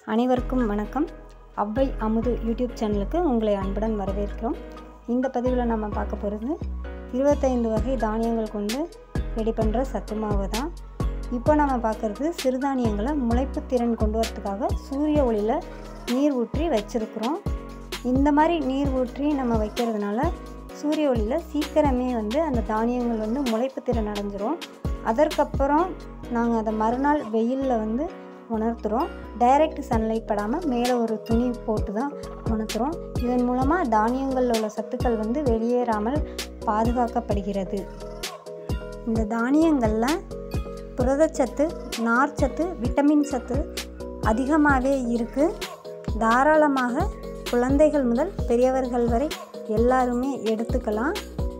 அனைவருக்கும் வணக்கம். அவ்வை அமுது யூடியூப் சேனலுக்கு உங்களை அன்புடன் வரவேற்கிறோம். இந்த பதிவில் நம்ம பார்க்க போகிறது 25 வகை தானியங்கள் கொண்டு ரெடி பண்ணுற சத்து மாவு தான். இப்போ நம்ம பார்க்குறது சிறுதானியங்களை முளைப்பு திறன் கொண்டு வரதுக்காக சூரிய ஒளியில் நீர் ஊற்றி வச்சுருக்குறோம். இந்த மாதிரி நீர் ஊற்றி நம்ம வைக்கிறதுனால சூரிய ஒளியில் சீக்கிரமே அந்த தானியங்கள் முளைப்பு திறன் அடைஞ்சிரும். அதற்கப்புறம் நாங்கள் அதை மறுநாள் வெயிலில் உணர்த்துகிறோம். டைரக்ட் சன்லைட் படாமல் மேலே ஒரு துணி போட்டு தான் உணர்த்துகிறோம். இதன் மூலமாக தானியங்களில் உள்ள சத்துக்கள் வெளியேறாமல் பாதுகாக்கப்படுகிறது. இந்த தானியங்களில் புரதச்சத்து, நார்ச்சத்து, விட்டமின் சத்து அதிகமாகவே இருக்குது. தாராளமாக குழந்தைகள் முதல் பெரியவர்கள் வரை எல்லாருமே எடுத்துக்கலாம்.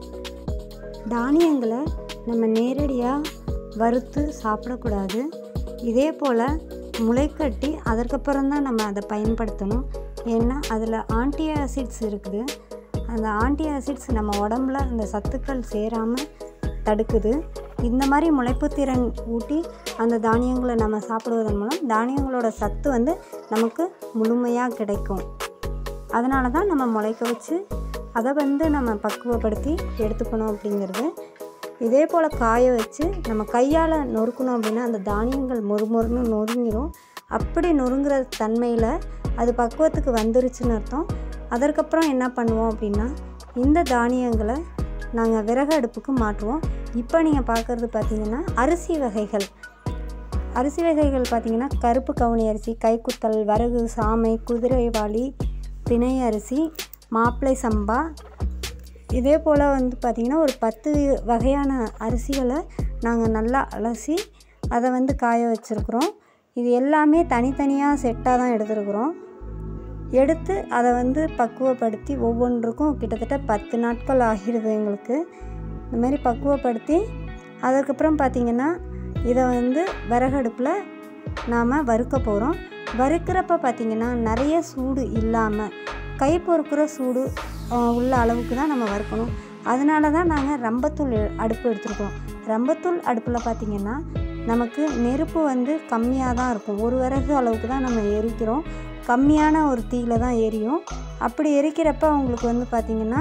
தானியங்களை நம்ம நேரடியாக வறுத்து சாப்பிடக்கூடாது. இதே போல் முளைக்கட்டி அதற்கப்புறம் தான் நம்ம அதை பயன்படுத்தணும். ஏன்னா அதில் ஆன்டி ஆசிட்ஸ் இருக்குது. அந்த ஆன்டி ஆசிட்ஸ் நம்ம உடம்புல அந்த சத்துக்கள் சேராமல் தடுக்குது. இந்த மாதிரி முளைப்பு திறன் ஊட்டி அந்த தானியங்களை நம்ம சாப்பிடுவதன் மூலம் தானியங்களோட சத்து நமக்கு முழுமையாக கிடைக்கும். அதனால தான் நம்ம முளைக்க வச்சு அதை நம்ம பக்குவப்படுத்தி எடுத்துக்கணும் அப்படிங்கிறது. இதே போல் காய வச்சு நம்ம கையால் நொறுக்கணும் அப்படின்னா அந்த தானியங்கள் மொறுமொறுன்னு நொறுங்கிடும். அப்படி நொறுங்குற தன்மையில் அது பக்குவத்துக்கு வந்துருச்சுன்னு அர்த்தம். அதற்கப்புறம் என்ன பண்ணுவோம் அப்படின்னா இந்த தானியங்களை நாங்கள் விறகு அடுப்புக்கு மாற்றுவோம். இப்போ நீங்கள் பார்க்குறது பார்த்திங்கன்னா அரிசி வகைகள் பார்த்திங்கன்னா கருப்பு கவுனி அரிசி, கைக்குத்தல், வரகு, சாமை, குதிரைவாளி, திணை அரிசி, மாப்பிள்ளை சம்பா, இதே போல் பார்த்திங்கன்னா ஒரு 10 வகையான அரிசிகளை நாங்கள் நல்லா அலசி அதை காய வச்சுருக்குறோம். இது எல்லாமே தனித்தனியாக செட்டாக தான் எடுத்துருக்குறோம். எடுத்து அதை பக்குவப்படுத்தி ஒவ்வொன்றுக்கும் கிட்டத்தட்ட 10 நாட்கள் ஆகிடுது எங்களுக்கு. இந்த மாதிரி பக்குவப்படுத்தி அதுக்கப்புறம் பார்த்திங்கன்னா இதை விறகடுப்பில் நாம் வறுக்க போகிறோம். வறுக்கிறப்ப பார்த்திங்கன்னா நிறைய சூடு இல்லாமல் கை பொறுக்கிற சூடு உள்ள அளவுக்கு தான் நம்ம வறுக்கணும். அதனால தான் நாங்கள் ரம்பத்தூள் அடுப்பு எடுத்துருக்கோம். ரம்பத்தூள் அடுப்பில் பார்த்திங்கன்னா நமக்கு நெருப்பு கம்மியாக தான் இருக்கும். ஒரு விறகு அளவுக்கு தான் நம்ம எரிக்கிறோம். கம்மியான ஒரு தீயில தான் எரியும். அப்படி எரிக்கிறப்ப உங்களுக்கு பார்த்திங்கன்னா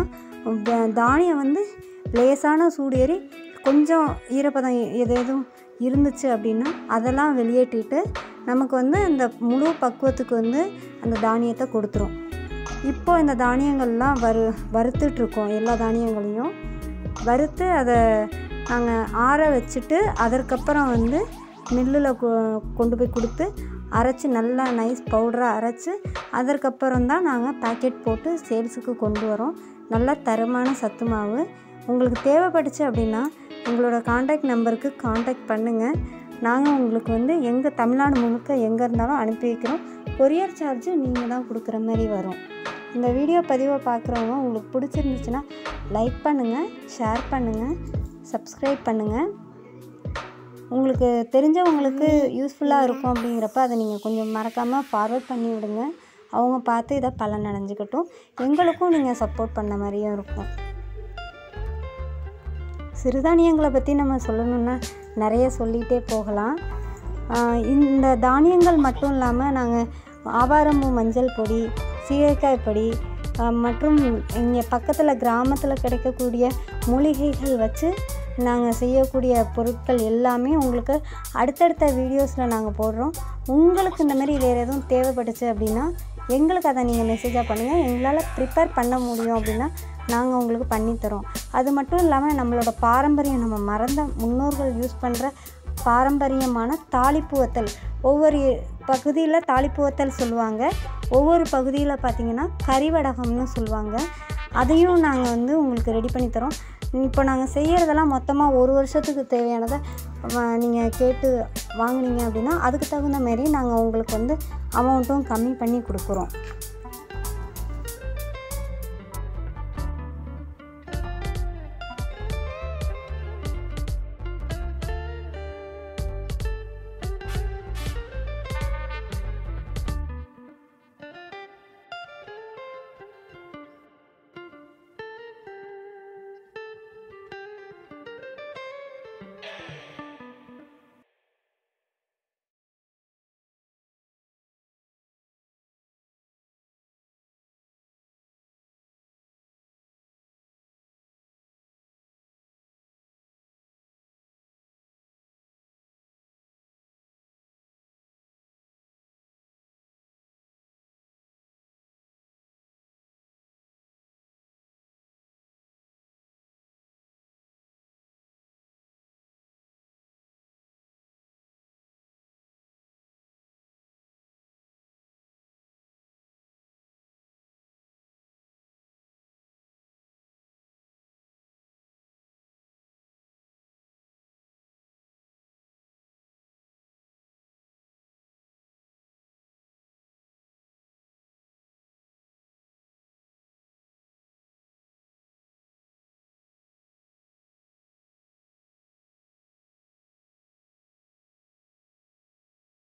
தானியம் லேசான சூடு ஏறி கொஞ்சம் ஈரப்பதம் எதுவும் இருந்துச்சு அப்படின்னா அதெல்லாம் வெளியேற்றிட்டு நமக்கு அந்த முழு பக்குவத்துக்கு அந்த தானியத்தை கொடுத்துரும். இப்போ இந்த தானியங்கள்லாம் வறுத்துட்ருக்கோம். எல்லா தானியங்களையும் வறுத்து அதை நாங்கள் ஆற வச்சுட்டு அதற்கப்புறம் மில்லில் கொண்டு போய் கொடுத்து அரைச்சி நல்லா நைஸ் பவுடராக அரைச்சி அதற்கப்புறம் தான் நாங்கள் பேக்கெட் போட்டு சேல்ஸுக்கு கொண்டு வரோம். நல்ல தரமான சத்து மாவு. உங்களுக்கு தேவைப்பட்டுச்சு அப்படின்னா உங்களோட காண்டாக்ட் நம்பருக்கு காண்டாக்ட் பண்ணுங்கள். நாங்கள் உங்களுக்கு எங்கள் தமிழ்நாடு முழுக்க எங்கே இருந்தாலும் அனுப்பி வைக்கிறோம். கொரியர் சார்ஜ் நீங்கள் தான் கொடுக்குற மாதிரி வரும். இந்த வீடியோ பதிவை பார்க்குறவங்க உங்களுக்கு பிடிச்சிருந்துச்சுன்னா லைக் பண்ணுங்கள், ஷேர் பண்ணுங்கள், சப்ஸ்கிரைப் பண்ணுங்கள். உங்களுக்கு தெரிஞ்சவங்களுக்கு யூஸ்ஃபுல்லாக இருக்கும் அப்படிங்கிறப்ப அதை நீங்கள் கொஞ்சம் மறக்காமல் ஃபார்வர்ட் பண்ணி விடுங்க. அவங்க பார்த்து இதை பலன் அடைஞ்சிக்கட்டும். எங்களுக்கும் நீங்கள் சப்போர்ட் பண்ண மாதிரியும் இருக்கும். சிறுதானியங்களை பற்றி நம்ம சொல்லணுன்னா நிறைய சொல்லிகிட்டே போகலாம். இந்த தானியங்கள் மட்டும் இல்லாமல் நாங்கள் ஆவாரம்பூ மஞ்சள் பொடி, சீகைக்காய் பொடி மற்றும் இங்கே பக்கத்தில் கிராமத்தில் கிடைக்கக்கூடிய மூலிகைகள் வச்சு நாங்கள் செய்யக்கூடிய பொருட்கள் எல்லாமே உங்களுக்கு அடுத்தடுத்த வீடியோஸில் நாங்கள் போடுறோம். உங்களுக்கு இந்த மாதிரி வேறு எதுவும் தேவைப்பட்டுச்சு அப்படின்னா எங்களுக்கு அதை நீங்கள் மெசேஜாக பண்ணுங்கள். எங்களால் ப்ரிப்பேர் பண்ண முடியும் அப்படின்னா நாங்கள் உங்களுக்கு பண்ணித்தரோம். அது மட்டும் இல்லாமல் நம்மளோட பாரம்பரியம், நம்ம மறந்த முன்னோர்கள் யூஸ் பண்ணுற பாரம்பரியமான தாளிப்பு வத்தல், ஒவ்வொரு பகுதியில் தாளிப்பு வத்தல் சொல்லுவாங்க, ஒவ்வொரு பகுதியில் பார்த்திங்கன்னா கறிவடகம்னு சொல்லுவாங்க. அதையும் நாங்கள் உங்களுக்கு ரெடி பண்ணி தரோம். இப்போ நாங்கள் செய்கிறதெல்லாம் மொத்தமாக ஒரு வருஷத்துக்கு தேவையானதை நீங்கள் கேட்டு வாங்கினீங்க அப்படின்னா அதுக்கு தகுந்த மாரி நாங்கள் உங்களுக்கு அமௌண்ட்டும் கம்மி பண்ணி கொடுக்குறோம்.